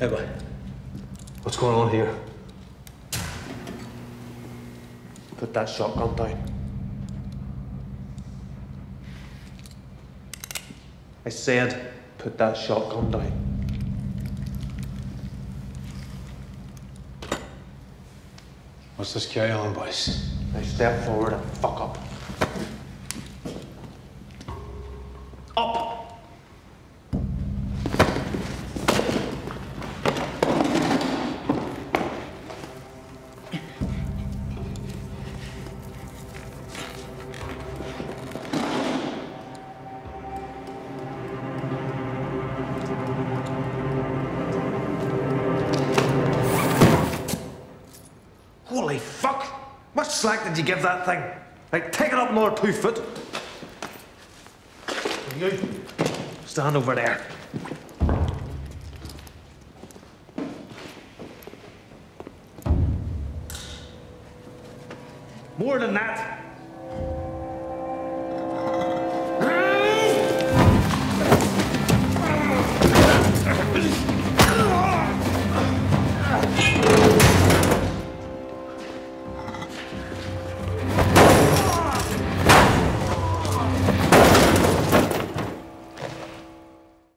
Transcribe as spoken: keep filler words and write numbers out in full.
Hey, boy. What's going on here? Put that shotgun down. I said, put that shotgun down. What's this carry on, boys? Now step forward and fuck up. Up! Holy fuck! Much slack did you give that thing? Like, take it up another two foot. You, stand over there. More than that.